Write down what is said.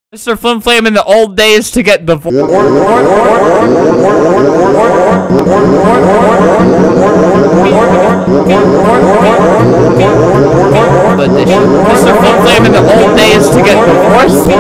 Mr. Flim Flam in the old days to get divorced. Mr. Flim Flam in the old days to get divorced.